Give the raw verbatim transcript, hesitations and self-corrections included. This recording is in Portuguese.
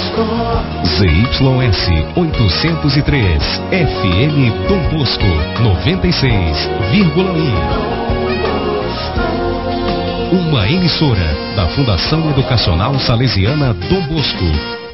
Z Y S oitocentos e três, F M Dom Bosco, noventa e seis vírgula um. Uma emissora da Fundação Educacional Salesiana Dom Bosco.